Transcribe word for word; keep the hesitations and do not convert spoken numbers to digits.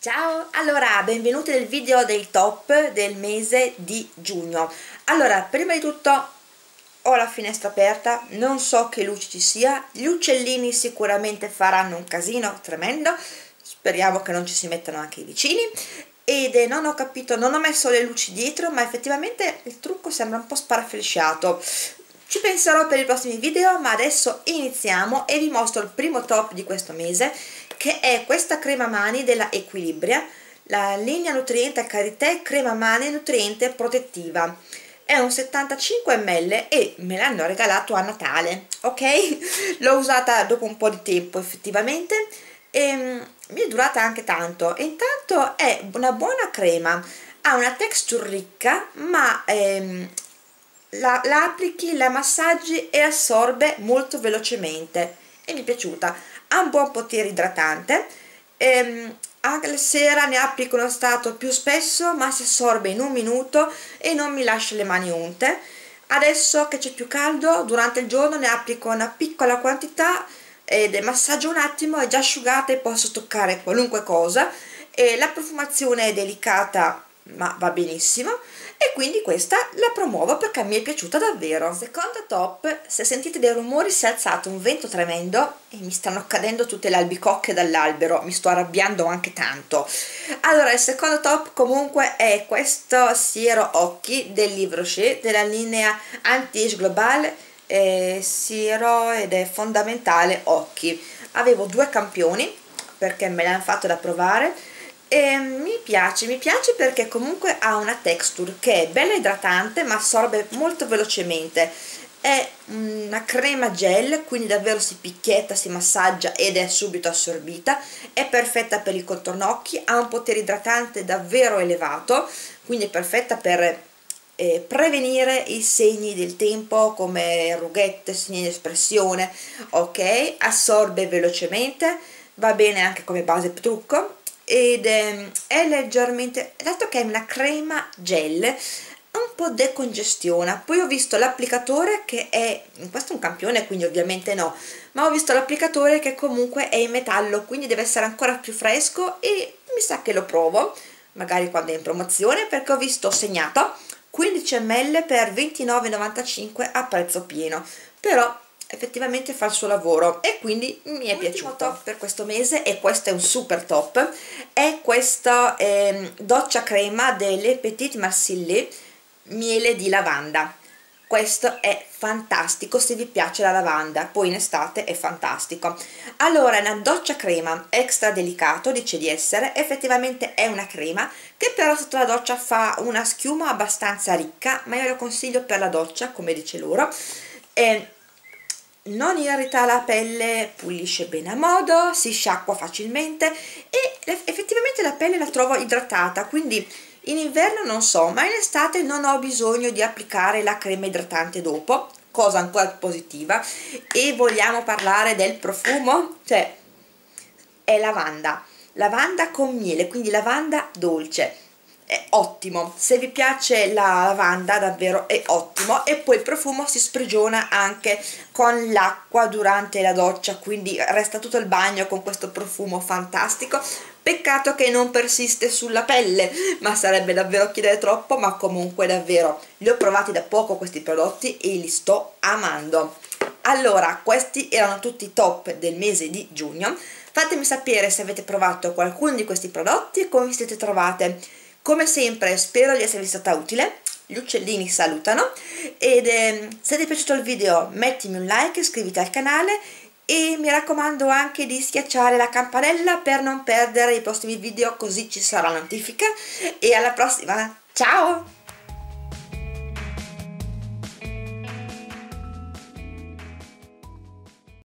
Ciao, allora benvenuti nel video del top del mese di giugno. Allora, prima di tutto ho la finestra aperta, non so che luce ci sia, gli uccellini sicuramente faranno un casino tremendo, speriamo che non ci si mettano anche i vicini. Ed eh, non ho capito, non ho messo le luci dietro, ma effettivamente il trucco sembra un po' sparaflesciato. Ci penserò per i prossimi video, ma adesso iniziamo e vi mostro il primo top di questo mese, che è questa crema mani della Equilibria, la linea nutriente a karité crema mani nutriente protettiva. È un settantacinque millilitri e me l'hanno regalato a Natale, ok? L'ho usata dopo un po' di tempo effettivamente e mi è durata anche tanto. E intanto è una buona crema, ha una texture ricca, ma ehm, la, la applichi, la massaggi e assorbe molto velocemente e mi è piaciuta. Ha un buon potere idratante, ehm, anche la sera ne applico uno strato più spesso, ma si assorbe in un minuto e non mi lascia le mani unte. Adesso che c'è più caldo, durante il giorno ne applico una piccola quantità ed massaggio un attimo, è già asciugata e posso toccare qualunque cosa, e la profumazione è delicata ma va benissimo, e quindi questa la promuovo perché mi è piaciuta davvero. Secondo top, se sentite dei rumori si è alzato un vento tremendo e mi stanno cadendo tutte le albicocche dall'albero, mi sto arrabbiando anche tanto. Allora, il secondo top comunque è questo siero occhi del Yves Rocher della linea Anti-Age Global, eh, siero ed è fondamentale occhi. Avevo due campioni perché me l'hanno fatto da provare e mi piace, mi piace perché comunque ha una texture che è bella idratante ma assorbe molto velocemente. È una crema gel, quindi davvero si picchietta, si massaggia ed è subito assorbita. È perfetta per il contorno occhi, ha un potere idratante davvero elevato, quindi è perfetta per eh, prevenire i segni del tempo come rughette, segni di espressione, ok? Assorbe velocemente, va bene anche come base trucco ed è, è leggermente, dato che è una crema gel, un po' decongestiona. Poi ho visto l'applicatore che è, questo è un campione quindi ovviamente no, ma ho visto l'applicatore che comunque è in metallo, quindi deve essere ancora più fresco e mi sa che lo provo magari quando è in promozione, perché ho visto segnato quindici millilitri per ventinove e novantacinque a prezzo pieno, però effettivamente fa il suo lavoro e quindi mi è piaciuto. L'ultimo top per questo mese, e questo è un super top, è questa eh, doccia crema delle Petit Marcilles miele di lavanda. Questo è fantastico se vi piace la lavanda, poi in estate è fantastico. Allora, è una doccia crema extra delicato, dice di essere, effettivamente è una crema che però sotto la doccia fa una schiuma abbastanza ricca, ma io lo consiglio per la doccia, come dice loro. E non irrita la pelle, pulisce bene a modo, si sciacqua facilmente e effettivamente la pelle la trovo idratata, quindi in inverno non so, ma in estate non ho bisogno di applicare la crema idratante dopo, cosa ancora positiva. E vogliamo parlare del profumo? Cioè, è lavanda, lavanda con miele, quindi lavanda dolce. È ottimo, se vi piace la lavanda davvero è ottimo, e poi il profumo si sprigiona anche con l'acqua durante la doccia, quindi resta tutto il bagno con questo profumo fantastico. Peccato che non persiste sulla pelle, ma sarebbe davvero chiedere troppo, ma comunque davvero li ho provati da poco questi prodotti e li sto amando. Allora, questi erano tutti i top del mese di giugno. Fatemi sapere se avete provato qualcuno di questi prodotti e come vi siete trovate. Come sempre spero di esservi stata utile, gli uccellini salutano, ed eh, se ti è piaciuto il video mettimi un like, iscriviti al canale e mi raccomando anche di schiacciare la campanella per non perdere i prossimi video, così ci sarà la notifica. E alla prossima, ciao!